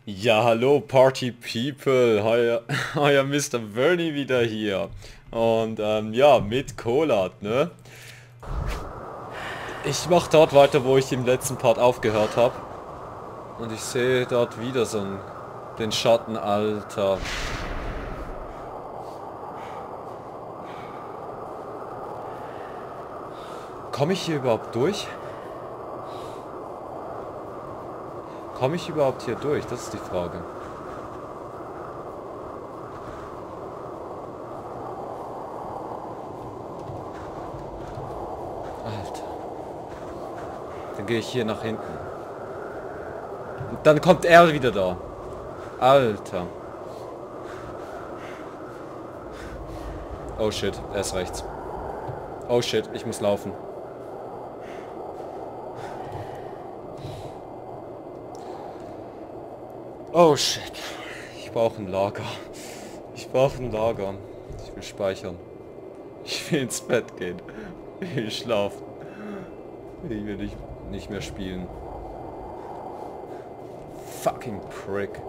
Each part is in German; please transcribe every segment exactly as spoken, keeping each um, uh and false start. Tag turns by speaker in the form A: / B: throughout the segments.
A: Ja, hallo Party People, euer, euer Mister Bernie wieder hier. Und ähm, ja, mit Kolat, ne? Ich mach dort weiter, wo ich im letzten Part aufgehört habe. Und ich sehe dort wieder so einen, den Schatten, Alter. Komme ich hier überhaupt durch? Komme ich überhaupt hier durch? Das ist die Frage. Alter. Dann gehe ich hier nach hinten. Und dann kommt er wieder da. Alter. Oh shit, er ist rechts. Oh shit, ich muss laufen. Oh shit. Ich brauche ein Lager. Ich brauche ein Lager. Ich will speichern. Ich will ins Bett gehen. Ich will schlafen. Ich will nicht, nicht mehr spielen. Fucking prick.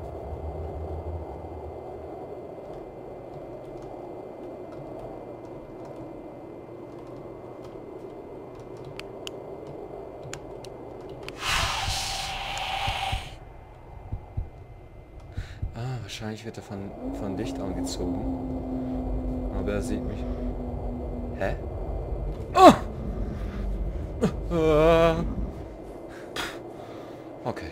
A: Ah, wahrscheinlich wird er von, von Licht angezogen. Aber er sieht mich. Hä? Oh! Okay.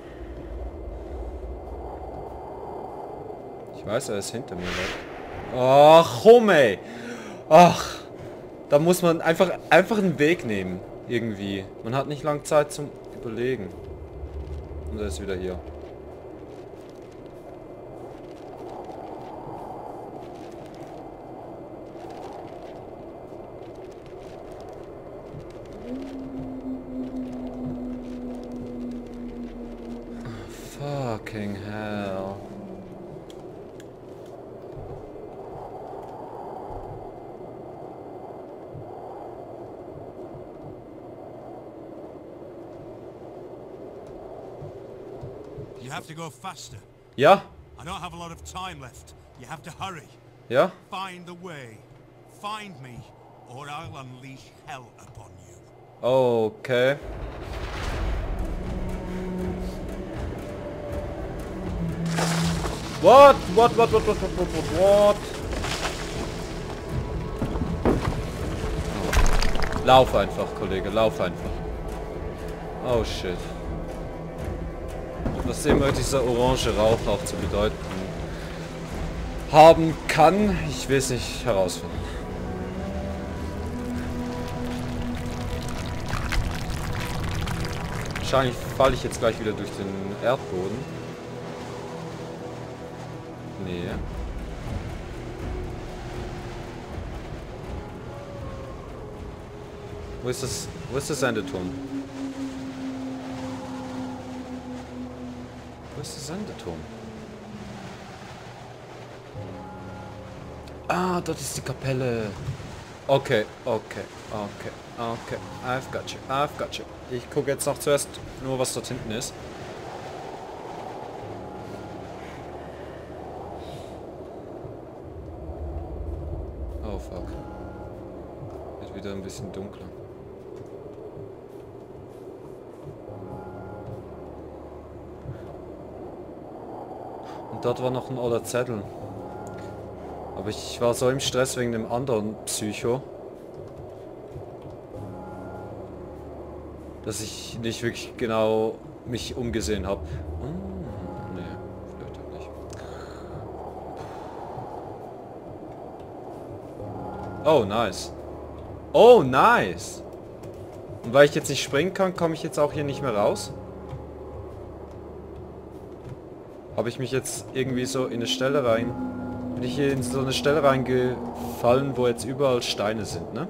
A: Ich weiß, er ist hinter mir. Ach, komm ey. Ach. Da muss man einfach, einfach einen Weg nehmen. Irgendwie. Man hat nicht lange Zeit zum Überlegen. Und er ist wieder hier. Fucking hell.
B: You have to go faster.
A: Ja?
B: I don't have a lot of time left. You have to hurry.
A: Ja?
B: Find the way. Find me, or I'll unleash hell upon you.
A: Okay. What? What? What? What? What? What? What? What? What? Lauf einfach, Kollege, lauf einfach. Oh shit. Was immer dieser orange Rauch auch zu bedeuten haben kann, ich will es nicht herausfinden. Wahrscheinlich falle ich jetzt gleich wieder durch den Erdboden. Nee. Wo ist das? Wo ist der Sendeturm? Wo ist der Sendeturm? Ah, dort ist die Kapelle. Okay, okay, okay, okay. I've got you, I've got you. Ich gucke jetzt noch zuerst nur, was dort hinten ist. Oh fuck. Wird wieder ein bisschen dunkler. Und dort war noch ein oller Zettel. Aber ich war so im Stress wegen dem anderen Psycho, dass ich nicht wirklich genau mich umgesehen habe. Hm, nee, vielleicht auch nicht. Oh, nice. Oh, nice. Und weil ich jetzt nicht springen kann, komme ich jetzt auch hier nicht mehr raus? Habe ich mich jetzt irgendwie so in eine Stelle rein... Bin ich hier in so eine Stelle reingefallen, wo jetzt überall Steine sind, ne?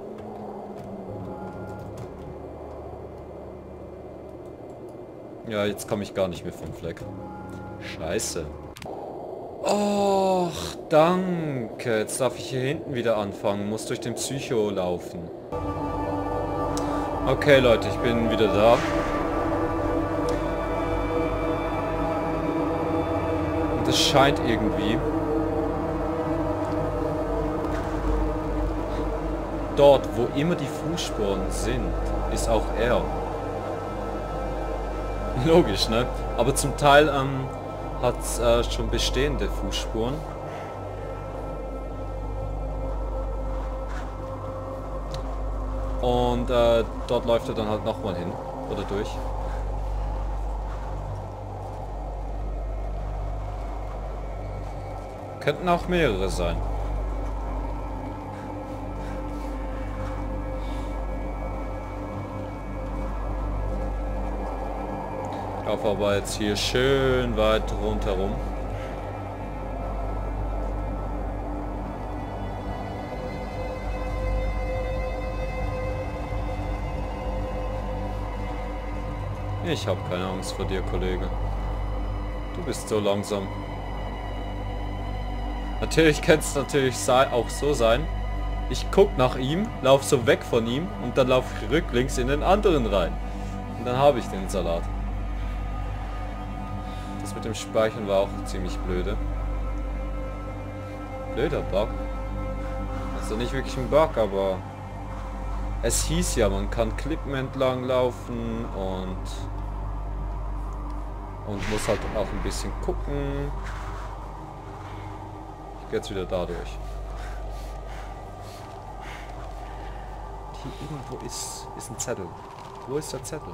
A: Ja, jetzt komme ich gar nicht mehr vom Fleck. Scheiße. Och, danke. Jetzt darf ich hier hinten wieder anfangen. Muss durch den Psycho laufen. Okay, Leute, ich bin wieder da. das scheint irgendwie... Dort, wo immer die Fußspuren sind, ist auch er. Logisch, ne? Aber zum Teil ähm, hat es äh, schon bestehende Fußspuren. Und äh, dort läuft er dann halt nochmal hin. Oder durch. Könnten auch mehrere sein. Ich laufe aber jetzt hier schön weit rundherum. Ich habe keine Angst vor dir, Kollege. Du bist so langsam. Natürlich kann es natürlich auch so sein. Ich guck nach ihm, laufe so weg von ihm und dann laufe ich rücklings in den anderen rein. Und dann habe ich den Salat. Das mit dem Speichern war auch ziemlich blöde. Blöder Bug. Also nicht wirklich ein Bug, aber es hieß ja, man kann Klippen entlang laufen und und muss halt auch ein bisschen gucken. Ich gehe jetzt wieder da durch. Hier irgendwo ist, ist ein Zettel. Wo ist der Zettel?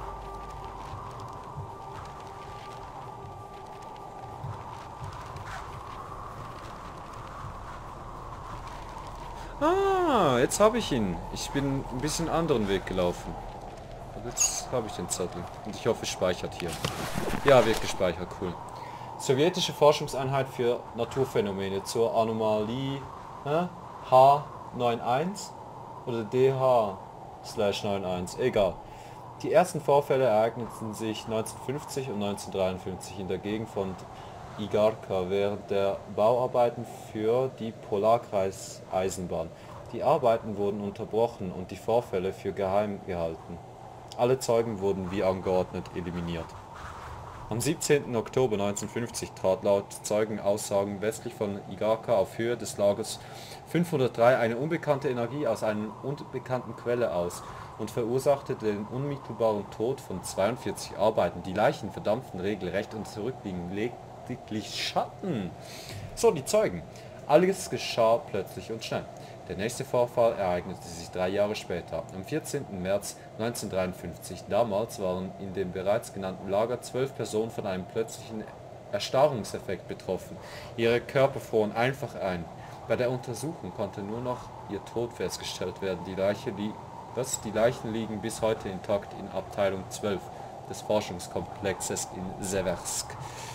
A: Ah, jetzt habe ich ihn. Ich bin ein bisschen anderen Weg gelaufen. Und jetzt habe ich den Zettel. Und ich hoffe, es speichert hier. Ja, wird gespeichert. Cool. Sowjetische Forschungseinheit für Naturphänomene zur Anomalie äh, H einundneunzig oder D H einundneunzig. Egal. Die ersten Vorfälle ereigneten sich neunzehnhundertfünfzig und neunzehnhundertdreiundfünfzig in der Gegend von Igarka während der Bauarbeiten für die Polarkreiseisenbahn. Die Arbeiten wurden unterbrochen und die Vorfälle für geheim gehalten. Alle Zeugen wurden wie angeordnet eliminiert. Am siebzehnten Oktober neunzehnhundertfünfzig trat laut Zeugenaussagen westlich von Igarka auf Höhe des Lagers fünfhundertdrei eine unbekannte Energie aus einer unbekannten Quelle aus und verursachte den unmittelbaren Tod von zweiundvierzig Arbeitern. Die Leichen verdampften regelrecht und zurückliegen lediglich Schatten. So, die Zeugen. Alles geschah plötzlich und schnell. Der nächste Vorfall ereignete sich drei Jahre später, am vierzehnten März neunzehnhundertdreiundfünfzig. Damals waren in dem bereits genannten Lager zwölf Personen von einem plötzlichen Erstarrungseffekt betroffen. Ihre Körper froren einfach ein. Bei der Untersuchung konnte nur noch ihr Tod festgestellt werden. Die, Leiche li das, die Leichen liegen bis heute intakt in Abteilung zwölf des Forschungskomplexes in Seversk.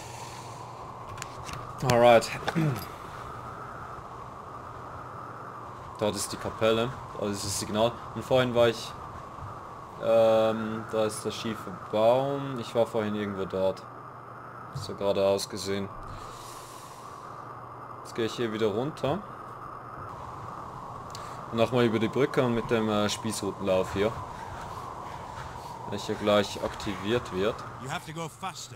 A: Alright. Dort ist die Kapelle, da ist das Signal. Und vorhin war ich... Ähm, da ist der schiefe Baum. Ich war vorhin irgendwo dort. So geradeaus gesehen. Jetzt gehe ich hier wieder runter. Und nochmal über die Brücke und mit dem äh, Spießrutenlauf hier. Welcher gleich aktiviert wird.
B: You have to go faster.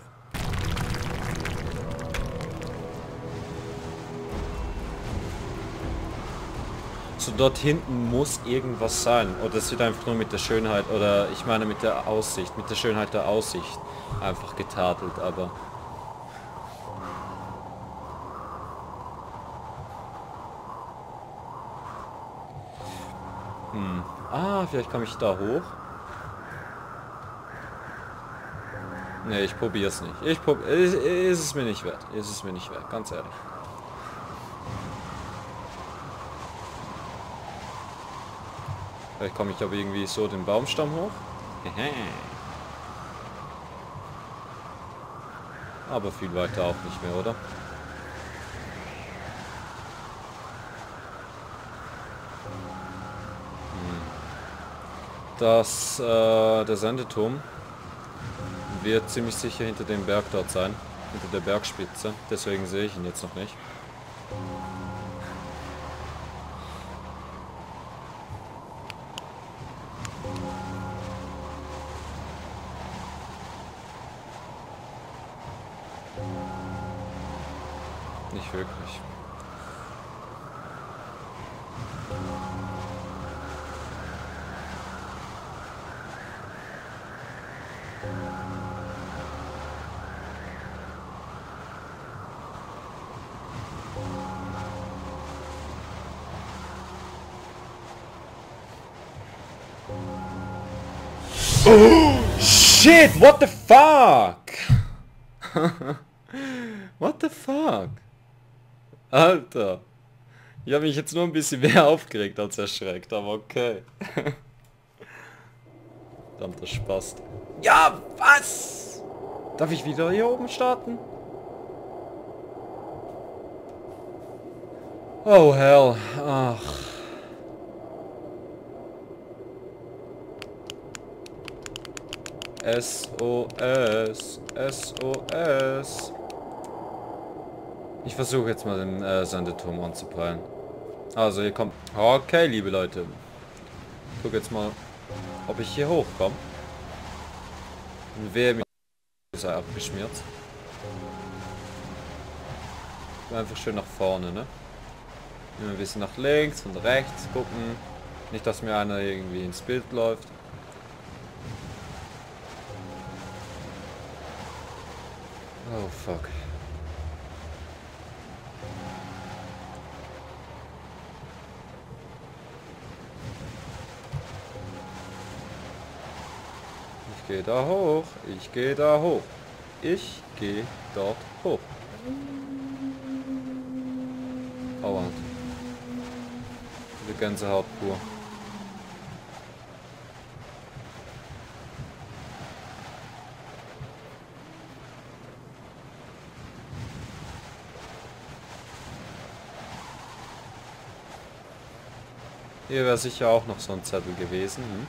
A: So, dort hinten muss irgendwas sein. Oder es wird einfach nur mit der Schönheit, oder ich meine mit der Aussicht, mit der Schönheit der Aussicht einfach getadelt, aber... Hm. Ah, vielleicht komme ich da hoch. Ne, ich probiere es nicht. Ich probiere es. Ist es mir nicht wert. Ist es mir nicht wert, ganz ehrlich. Vielleicht komme ich aber irgendwie so den Baumstamm hoch. Aber viel weiter auch nicht mehr, oder? Das, äh, der Sendeturm wird ziemlich sicher hinter dem Berg dort sein. Hinter der Bergspitze. Deswegen sehe ich ihn jetzt noch nicht. nicht wirklich. Oh, shit, what the fuck? What the fuck? Alter. Ich habe mich jetzt nur ein bisschen mehr aufgeregt als erschreckt, aber okay. Verdammter Spaß. Ja, was? Darf ich wieder hier oben starten? Oh hell. Ach. S O S, S O S. Ich versuche jetzt mal den äh, Sendeturm anzuprallen. Also hier kommt... Okay, liebe Leute. Ich gucke jetzt mal, ob ich hier hochkomme. Und wer mir sei abgeschmiert. Einfach schön nach vorne, ne? Immer ein bisschen nach links und rechts gucken. Nicht, dass mir einer irgendwie ins Bild läuft. Oh fuck. Ich gehe da hoch. Ich gehe da hoch. Ich gehe dort hoch. Oh, diese Gänsehaut pur. Hier wäre sicher auch noch so ein Zettel gewesen. Hm?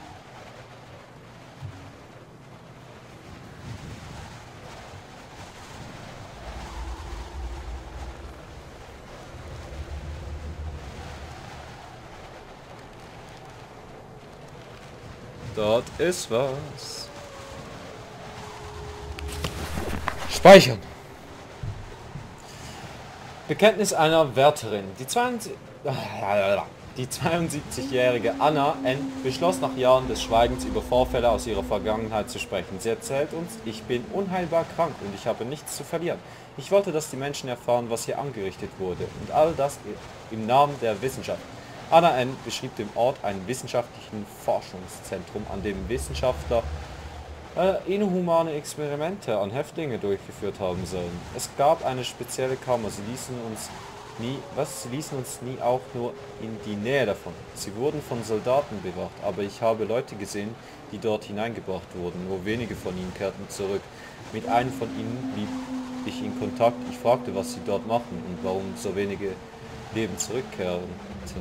A: Dort ist was. Speichern. Bekenntnis einer Wärterin. Die zweiundsiebzig Die zweiundsiebzigjährige Anna N. beschloss nach Jahren des Schweigens über Vorfälle aus ihrer Vergangenheit zu sprechen. Sie erzählt uns, ich bin unheilbar krank und ich habe nichts zu verlieren. Ich wollte, dass die Menschen erfahren, was hier angerichtet wurde und all das im Namen der Wissenschaft. Anna N. beschrieb dem Ort einen wissenschaftlichen Forschungszentrum, an dem Wissenschaftler äh, inhumane Experimente an Häftlinge durchgeführt haben sollen. Es gab eine spezielle Kammer, sie ließen uns nie, was, sie ließen uns nie auch nur in die Nähe davon. Sie wurden von Soldaten bewacht, aber ich habe Leute gesehen, die dort hineingebracht wurden, nur wenige von ihnen kehrten zurück. Mit einem von ihnen blieb ich in Kontakt, ich fragte, was sie dort machen und warum so wenige Leben zurückkehrten.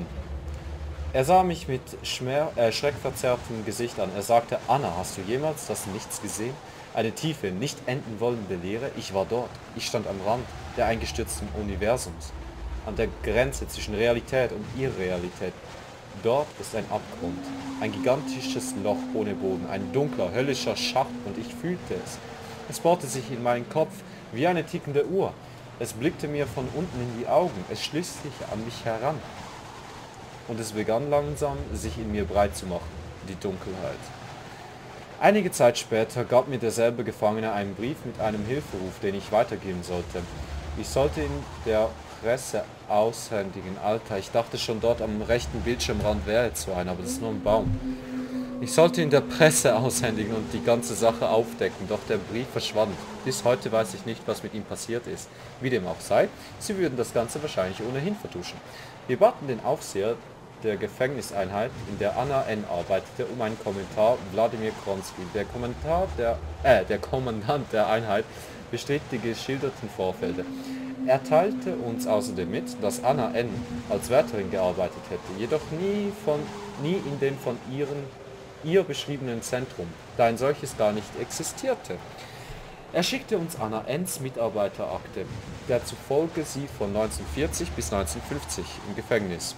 A: Er sah mich mit Schmer äh, schreckverzerrtem Gesicht an. Er sagte, Anna, hast du jemals das Nichts gesehen? Eine tiefe, nicht enden wollende Leere? Ich war dort. Ich stand am Rand der eingestürzten Universums. An der Grenze zwischen Realität und Irrealität. Dort ist ein Abgrund. Ein gigantisches Loch ohne Boden. Ein dunkler, höllischer Schacht und ich fühlte es. Es bohrte sich in meinen Kopf wie eine tickende Uhr. Es blickte mir von unten in die Augen. Es schlich sich an mich heran. Und es begann langsam, sich in mir breit zu machen, die Dunkelheit. Einige Zeit später gab mir derselbe Gefangene einen Brief mit einem Hilferuf, den ich weitergeben sollte. Ich sollte ihn der Presse aushändigen. Alter, ich dachte schon, dort am rechten Bildschirmrand wäre jetzt so einer, aber das ist nur ein Baum. Ich sollte ihn der Presse aushändigen und die ganze Sache aufdecken, doch der Brief verschwand. Bis heute weiß ich nicht, was mit ihm passiert ist. Wie dem auch sei, sie würden das Ganze wahrscheinlich ohnehin vertuschen. Wir baten den Aufseher der Gefängniseinheit, in der Anna N. arbeitete, um einen Kommentar. Wladimir Kronsky, der Kommentar der, äh, der Kommandant der Einheit, bestritt die geschilderten Vorfälle. Er teilte uns außerdem mit, dass Anna N. als Wärterin gearbeitet hätte, jedoch nie, von, nie in dem von ihren, ihr beschriebenen Zentrum, da ein solches gar nicht existierte. Er schickte uns Anna N.'s Mitarbeiterakte, der zufolge sie von neunzehnhundertvierzig bis neunzehnhundertfünfzig im Gefängnis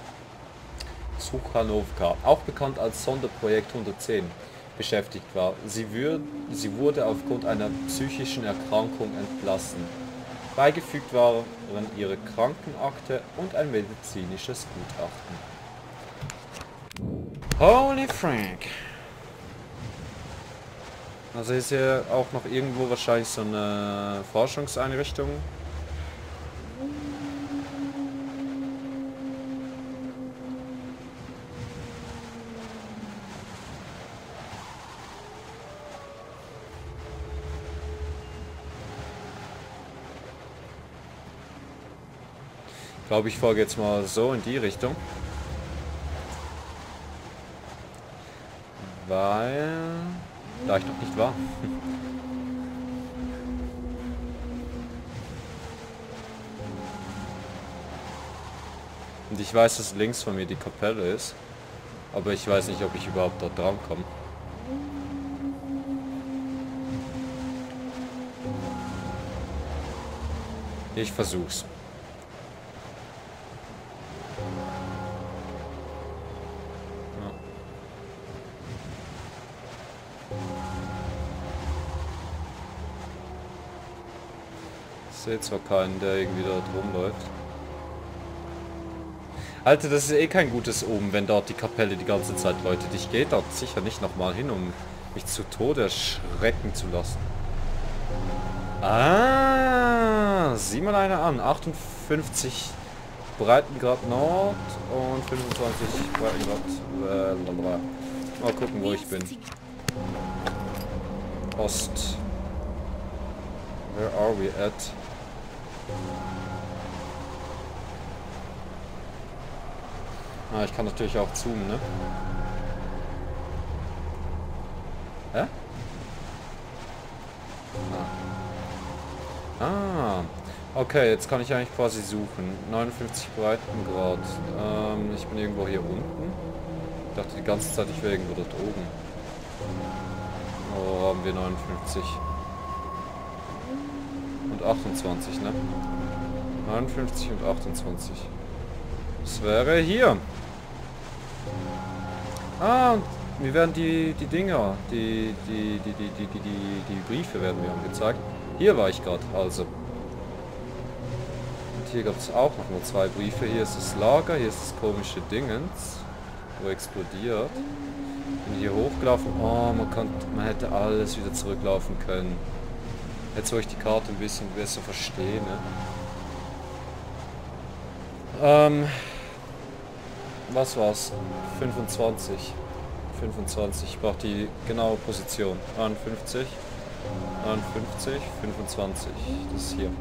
A: Suchanovka, auch bekannt als Sonderprojekt hundertzehn, beschäftigt war. Sie, würd, sie wurde aufgrund einer psychischen Erkrankung entlassen. Beigefügt waren ihre Krankenakte und ein medizinisches Gutachten. Holy Frank! Also ist hier auch noch irgendwo wahrscheinlich so eine Forschungseinrichtung. Ich glaube, ich folge jetzt mal so in die Richtung. Weil... Da ich noch nicht war. Und ich weiß, dass links von mir die Kapelle ist. Aber ich weiß nicht, ob ich überhaupt dort dran komme. Ich versuch's. Ich sehe zwar keinen, der irgendwie dort rumläuft. Alter, das ist eh kein gutes Omen, wenn dort die Kapelle die ganze Zeit läutet. Ich gehe dort sicher nicht nochmal hin, um mich zu Tode erschrecken zu lassen. Ah, sieh mal einer an. achtundfünfzig Breitengrad Nord und fünfundzwanzig Breitengrad... Äh, mal gucken, wo ich bin. Ost. Where are we at? Ah, ich kann natürlich auch zoomen, ne? Hä? Ah. Ah. Okay, jetzt kann ich eigentlich quasi suchen. neunundfünfzig Breitengrad. Ähm, ich bin irgendwo hier unten. Ich dachte die ganze Zeit, ich wäre irgendwo dort oben. Oh, haben wir neunundfünfzig. Und achtundzwanzig, ne? neunundfünfzig und achtundzwanzig. Das wäre hier. Ah, und mir werden die, die Dinger, die, die, die, die, die, die, die, die Briefe werden mir angezeigt. Hier war ich gerade, also. Und hier gab es auch noch nur zwei Briefe. Hier ist das Lager, hier ist das komische Dingens, wo explodiert. Bin hier hochgelaufen. Oh, man, kann, man hätte alles wieder zurücklaufen können. Jetzt, wo ich die Karte ein bisschen besser verstehe, ne? Ähm... Was war's? fünfundzwanzig. fünfundzwanzig. Ich brauche die genaue Position. neunundfünfzig. neunundfünfzig. fünfundzwanzig. Das ist hier.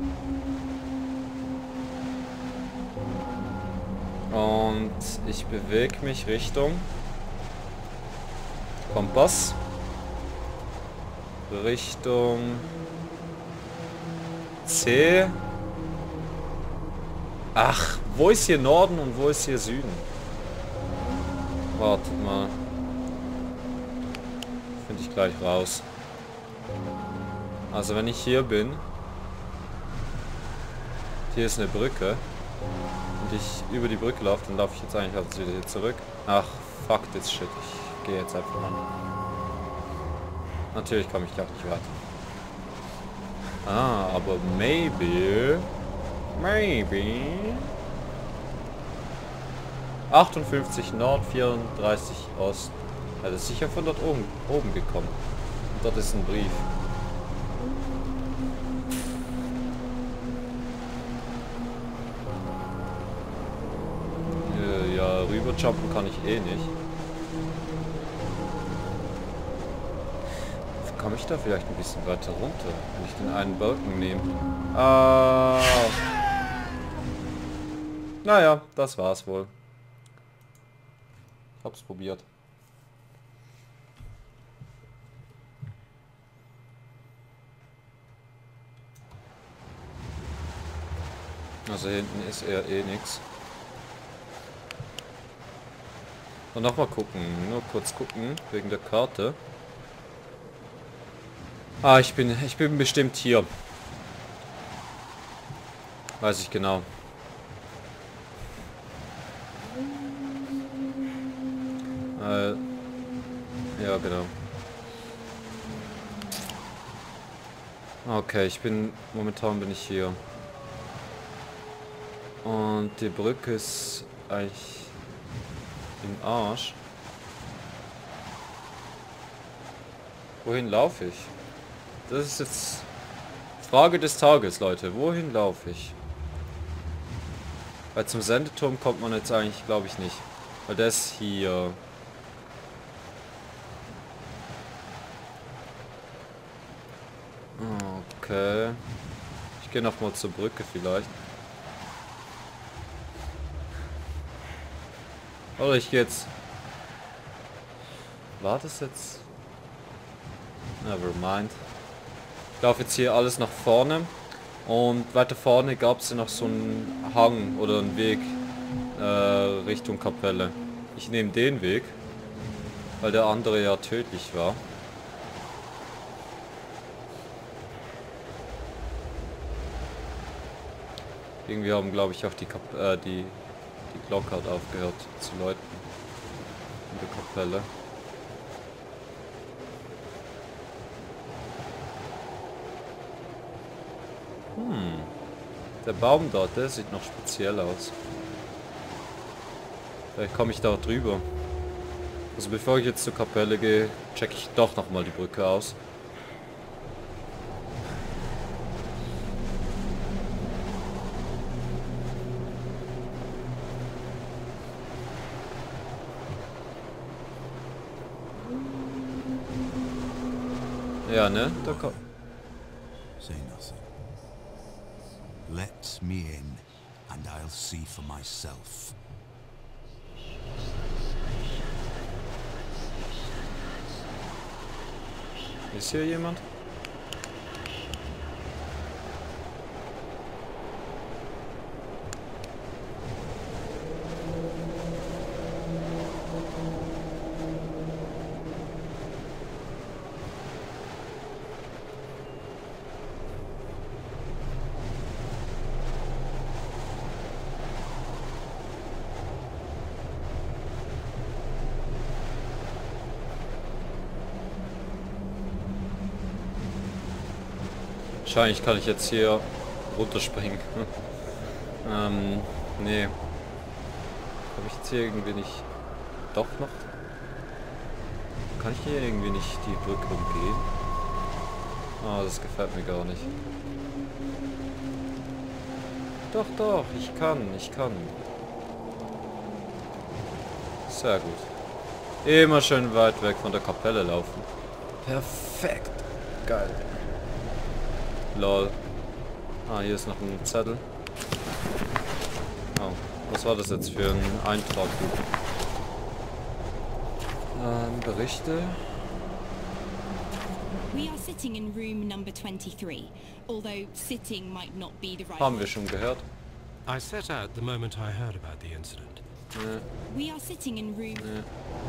A: Und ich bewege mich Richtung Kompass. Richtung C. Ach, wo ist hier Norden und wo ist hier Süden? Wartet mal. Finde ich gleich raus. Also wenn ich hier bin. Hier ist eine Brücke. Und ich über die Brücke laufe, dann laufe ich jetzt eigentlich also wieder hier zurück. Ach, fuck this shit. Ich gehe jetzt einfach an. Natürlich komme ich da auch nicht weiter. Ah, aber maybe... Maybe... achtundfünfzig Nord, vierunddreißig Ost. Er ist sicher von dort oben, oben gekommen. Und dort ist ein Brief. Ja, ja, rüberjumpen kann ich eh nicht. Komme ich da vielleicht ein bisschen weiter runter, wenn ich den einen Balken nehme? Ah. Naja, das war's wohl. Ich hab's probiert. Also hinten ist eher eh nix. Und nochmal gucken, nur kurz gucken, wegen der Karte. Ah, ich bin, ich bin bestimmt hier. Weiß ich genau. Äh, ja, genau. Okay, ich bin, momentan bin ich hier. Und die Brücke ist eigentlich im Arsch. Wohin laufe ich? Das ist jetzt Frage des Tages, Leute. Wohin laufe ich? Weil zum Sendeturm kommt man jetzt eigentlich, glaube ich, nicht. Weil das hier... Okay. Ich gehe nochmal zur Brücke vielleicht. Oder ich gehe jetzt... War das jetzt... Never mind. Ich laufe jetzt hier alles nach vorne. Und weiter vorne gab es ja noch so einen Hang oder einen Weg äh, Richtung Kapelle. Ich nehme den Weg, weil der andere ja tödlich war. Irgendwie haben, glaube ich, auch die, Kap äh, die, die Glocke hat aufgehört zu läuten in der Kapelle. Hm. Der Baum dort, der sieht noch speziell aus. Vielleicht komme ich da drüber. Also bevor ich jetzt zur Kapelle gehe, checke ich doch nochmal die Brücke aus. Ja, ne? Da kommt...
B: Say nothing. Let me in, and I'll see for myself.
A: Ist hier jemand? Wahrscheinlich kann ich jetzt hier runterspringen. ähm, nee. Habe ich jetzt hier irgendwie nicht... Doch noch? Kann ich hier irgendwie nicht die Brücke umgehen? Ah, das gefällt mir gar nicht. Doch, doch, ich kann, ich kann. Sehr gut. Immer schön weit weg von der Kapelle laufen. Perfekt. Geil. Lol. Ah, hier ist noch ein Zettel. Oh, was war das jetzt für ein Eintrag? Ähm, Berichte.
C: We are sitting in room number twenty-three, although sitting might not be the right
A: Haben wir
C: word.
A: schon gehört.
D: I set out the moment I heard about the incident.
A: Nee,
C: We are sitting in room...
A: nee.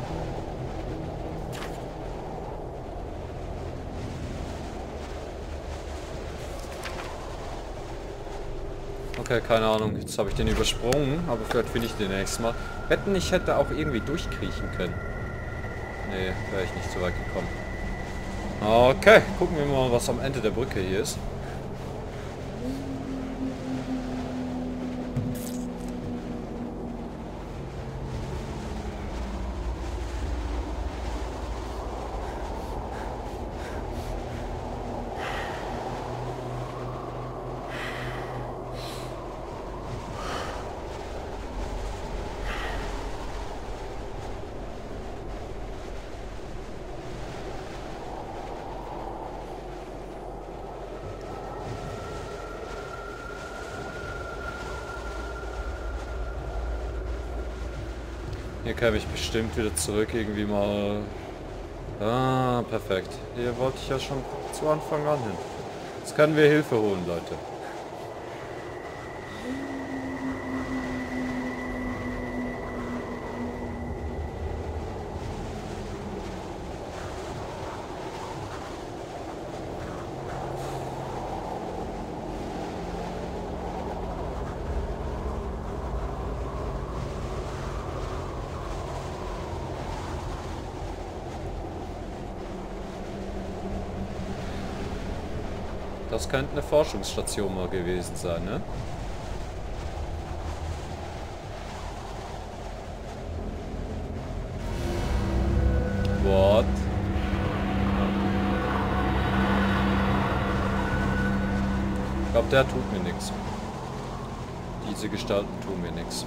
A: Okay, keine Ahnung. Jetzt habe ich den übersprungen, aber vielleicht finde ich den nächstes Mal. Wetten, ich hätte auch irgendwie durchkriechen können. Nee, wäre ich nicht so weit gekommen. Okay, gucken wir mal, was am Ende der Brücke hier ist. Hier käme ich bestimmt wieder zurück, irgendwie mal... Ah, perfekt. Hier wollte ich ja schon zu Anfang an hin. Jetzt können wir Hilfe holen, Leute. Das könnte eine Forschungsstation mal gewesen sein, ne? What? Ich glaube, der tut mir nichts. Diese Gestalten tun mir nichts.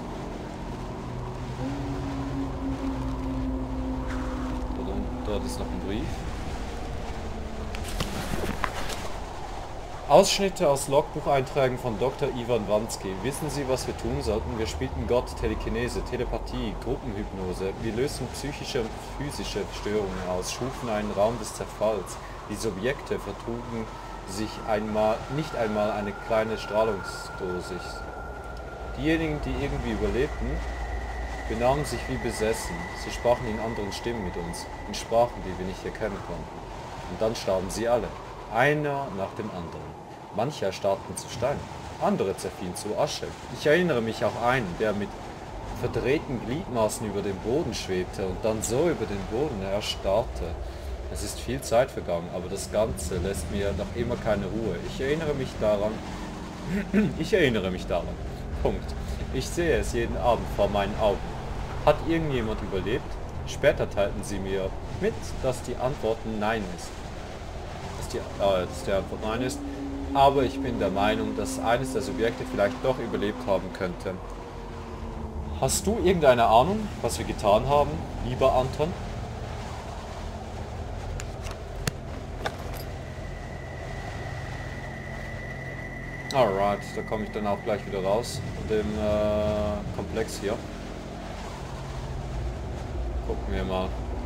A: Dort ist noch ein Brief. Ausschnitte aus Logbucheinträgen von Doktor Ivan Wansky. Wissen Sie, was wir tun sollten? Wir spielten Gott, Telekinese, Telepathie, Gruppenhypnose. Wir lösten psychische und physische Störungen aus, schufen einen Raum des Zerfalls. Die Subjekte vertrugen sich einmal, nicht einmal eine kleine Strahlungsdosis. Diejenigen, die irgendwie überlebten, benahmen sich wie besessen. Sie sprachen in anderen Stimmen mit uns, in Sprachen, die wir nicht erkennen konnten. Und dann starben sie alle, einer nach dem anderen. Manche erstarrten zu Stein, andere zerfielen zu Asche. Ich erinnere mich auch einen, der mit verdrehten Gliedmaßen über dem Boden schwebte und dann so über den Boden erstarrte. Es ist viel Zeit vergangen, aber das Ganze lässt mir noch immer keine Ruhe. Ich erinnere mich daran. Ich erinnere mich daran. Punkt. Ich sehe es jeden Abend vor meinen Augen. Hat irgendjemand überlebt? Später teilten sie mir mit, dass die Antwort Nein ist. Dass die, äh, dass die Antwort Nein ist. Aber ich bin der Meinung, dass eines der Subjekte vielleicht doch überlebt haben könnte. Hast du irgendeine Ahnung, was wir getan haben, lieber Anton? Alright, da komme ich dann auch gleich wieder raus, in dem äh, Komplex hier. Gucken wir mal.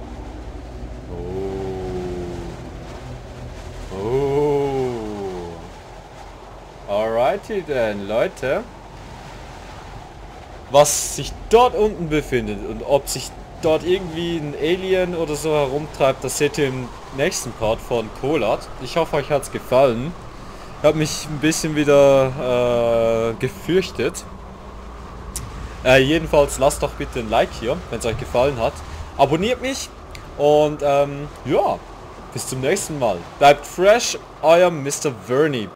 A: Oh. Oh. Alrighty denn, Leute. Was sich dort unten befindet und ob sich dort irgendwie ein Alien oder so herumtreibt, das seht ihr im nächsten Part von Kolat. Ich hoffe, euch hat es gefallen. Ich habe mich ein bisschen wieder äh, gefürchtet. Äh, jedenfalls lasst doch bitte ein Like hier, wenn es euch gefallen hat. Abonniert mich und ähm, ja, bis zum nächsten Mal. Bleibt fresh, euer Mister Vernie.